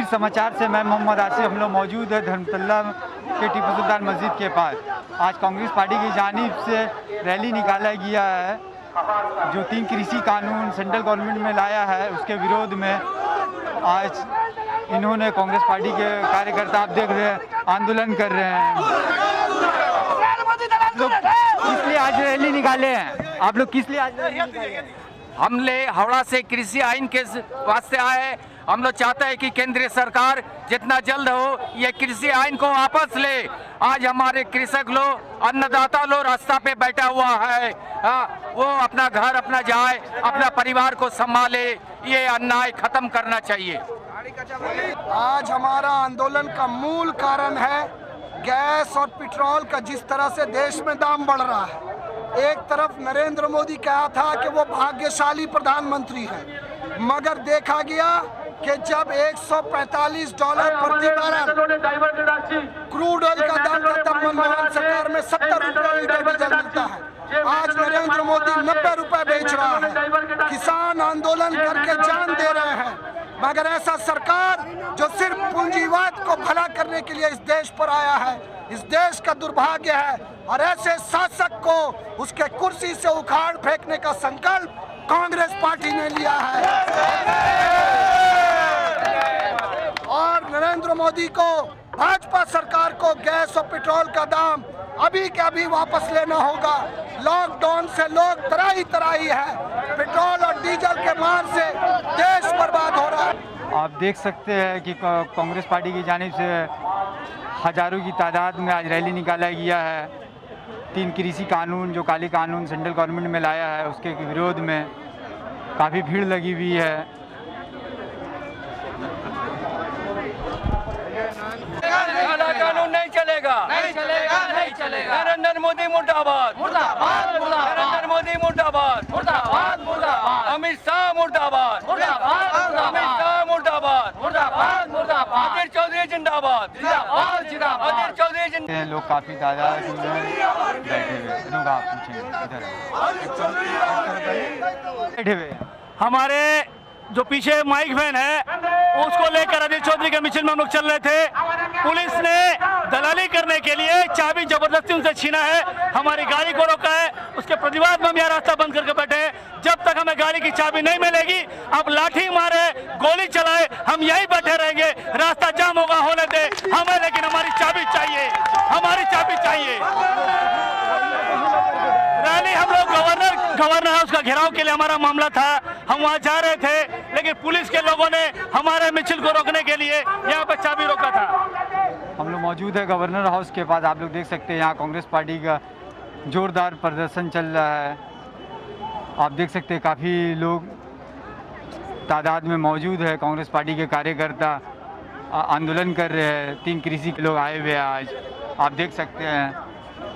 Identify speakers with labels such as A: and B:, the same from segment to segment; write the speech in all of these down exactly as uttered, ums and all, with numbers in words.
A: अधीर समाचार से मैं मोहम्मद आसिफ। हम लोग मौजूद है धर्मतल्ला के टीपू सुल्तान मस्जिद के पास। आज कांग्रेस पार्टी की जानिब से रैली निकाला गया है जो तीन कृषि कानून सेंट्रल गवर्नमेंट में लाया है उसके विरोध में। आज इन्होंने कांग्रेस पार्टी के कार्यकर्ता आप देख रहे हैं आंदोलन कर रहे हैं। किस लिए आज रैली निकाले हैं आप लोग? किस लिए आज रैली निकाले हैं?
B: हमले हावड़ा से कृषि आइन के वास्ते आए। हम लोग चाहते हैं कि केंद्रीय सरकार जितना जल्द हो ये कृषि आइन को वापस ले। आज हमारे कृषक लोग, अन्नदाता लोग रास्ता पे बैठा हुआ है। आ, वो अपना घर अपना जाए, अपना परिवार को संभाले। ये अन्याय खत्म करना चाहिए।
C: आज हमारा आंदोलन का मूल कारण है गैस और पेट्रोल का जिस तरह से देश में दाम बढ़ रहा है। एक तरफ नरेंद्र मोदी कहा था कि वो भाग्यशाली प्रधानमंत्री हैं, मगर देखा गया कि जब एक सौ पैंतालीस डॉलर प्रति बैरल क्रूड ऑयल का दाम था तब मनमोहन सरकार में सत्तर रुपए लीटर डीजल मिलता है। आज नरेंद्र मोदी नब्बे रुपए बेच रहा है। किसान आंदोलन करके जान दे रहे हैं, मगर ऐसा सरकार जो सिर्फ पूंजीवाद को भला करने के लिए इस देश पर आया है, इस देश का दुर्भाग्य है। और ऐसे शासक को उसके कुर्सी से उखाड़ फेंकने का संकल्प कांग्रेस पार्टी ने लिया है। और नरेंद्र मोदी को, भाजपा सरकार को गैस और पेट्रोल का दाम अभी के अभी वापस लेना होगा। लॉकडाउन से लोग तराही तराही है। पेट्रोल और डीजल के मार से देश बर्बाद हो रहा है।
A: आप देख सकते हैं कि कांग्रेस पार्टी की जानिब से हजारों की तादाद में आज रैली निकाला गया है। तीन कृषि कानून जो काले कानून सेंट्रल गवर्नमेंट में लाया है उसके विरोध में काफ़ी भीड़ लगी हुई है।
B: कानून नहीं चलेगा, नहीं चलेगा, नहीं चलेगा। नरेंद्र मोदी मुर्दाबाद, मुर्दाबाद, मुर्दाबाद। नरेंद्र मोदी मुर्दाबाद, मुर्दाबाद, मुर्दाबाद। अमित शाह मुर्दाबाद, मुर्दाबाद, अमित शाह मुर्दाबाद, मुर्दाबाद, मुर्दाबाद। अधीर चौधरी जिंदाबाद, जिंदाबाद, जिंदाबाद। अधीर चौधरी जिंदाबाद।
A: लोग काफ़ी तादाद में बैठे हुए लोग आप बैठे हुए
D: हमारे जो पीछे माइक वैन है उसको लेकर अधीर चौधरी के मिशन में हम लोग चल रहे थे। पुलिस ने दलाली करने के लिए चाबी जबरदस्ती उनसे छीना है, हमारी गाड़ी को रोका है। उसके प्रतिवाद में हम यहाँ रास्ता बंद करके बैठे हैं। जब तक हमें गाड़ी की चाबी नहीं मिलेगी, अब लाठी मारे, गोली चलाए, हम यहीं बैठे रहेंगे। रास्ता जाम होगा होने दे हमें, लेकिन हमारी चाबी चाहिए, हमारी चाबी चाहिए। रैली हम लोग गवर्नर गवर्नर हाउस का घेराव के लिए हमारा मामला था, हम वहाँ जा रहे थे, लेकिन पुलिस के लोगों ने हमारे मिছিল को रोकने के लिए यहाँ पर चाबी रोका था।
A: हम लोग मौजूद है गवर्नर हाउस के पास। आप लोग देख सकते हैं यहाँ कांग्रेस पार्टी का जोरदार प्रदर्शन चल रहा है। आप देख सकते हैं काफ़ी लोग तादाद में मौजूद है। कांग्रेस पार्टी के कार्यकर्ता आंदोलन कर रहे हैं। तीन कृषि के लोग आए हुए हैं आज, आप देख सकते हैं।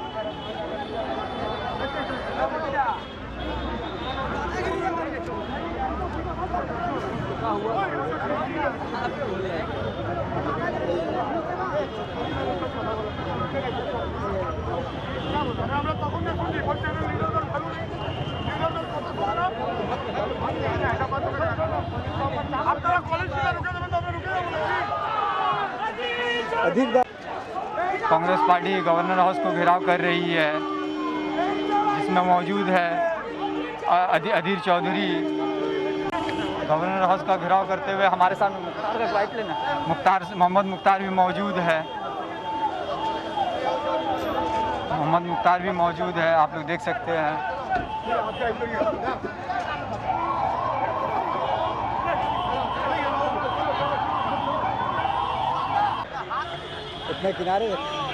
A: कांग्रेस पार्टी गवर्नर हाउस को घेराव कर रही है, जिसमें मौजूद है अधीर चौधरी। गवर्नर हाउस का घेराव करते हुए हमारे सामने मुख्तार का फ्लाइट लेना मुख्तार मोहम्मद मुख्तार भी मौजूद है। मोहम्मद मुख्तार भी मौजूद है, आप लोग देख सकते हैं। इतने किनारे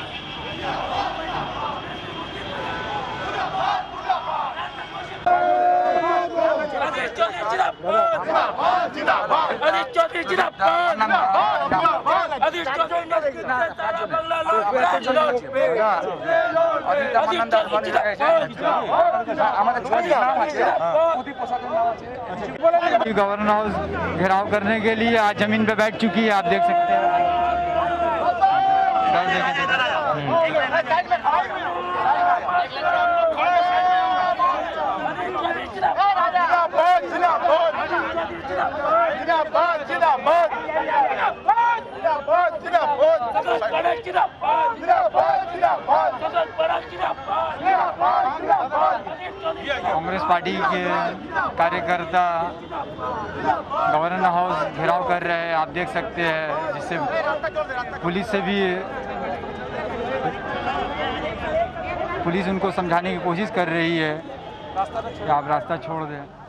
A: गवर्नर हाउस घेराव करने के लिए आज जमीन पे बैठ चुकी है, आप देख सकते हैं। जिंदाबाद जिंदाबाद जिंदाबाद कांग्रेस पार्टी के कार्यकर्ता गवर्नर हाउस घेराव कर रहे हैं, आप देख सकते हैं, जिससे पुलिस से भी पुलिस उनको समझाने की कोशिश कर रही है कि आप रास्ता छोड़ दें।